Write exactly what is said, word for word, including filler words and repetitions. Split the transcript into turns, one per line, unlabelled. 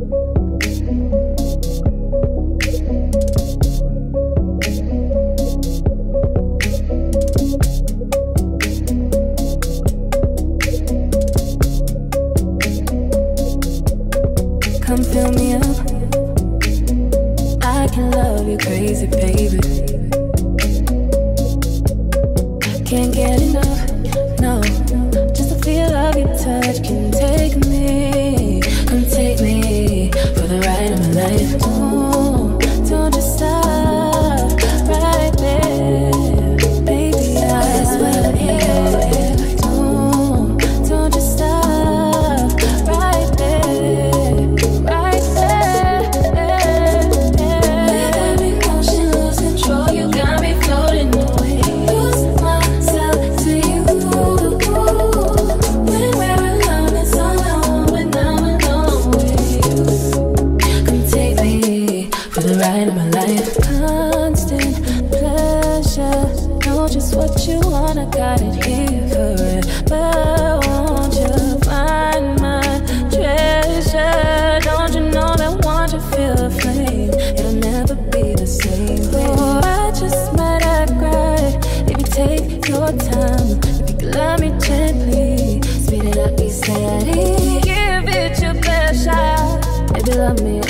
Come fill me up. I can love you crazy, baby. Can't get enough, no. Just the feel of your touch can take me. Come take me for the ride of my life. Oh, don't just stop right there, baby. I swear to you. Don't, don't just stop right there, right there. Let every emotion lose control. You got me floating away. Lose myself to you. When we're alone, it's all I want. When I'm alone with you, come take me for the ride of my life. Constant pleasure. Know just what you want. I got it here forever. Won't you find my treasure? Don't you know that once you feel the flame, it'll never be the same. Oh, I just might act right if you take your time. If you could love me gently, speed it up, be steady. Give it your best shot. Baby, love me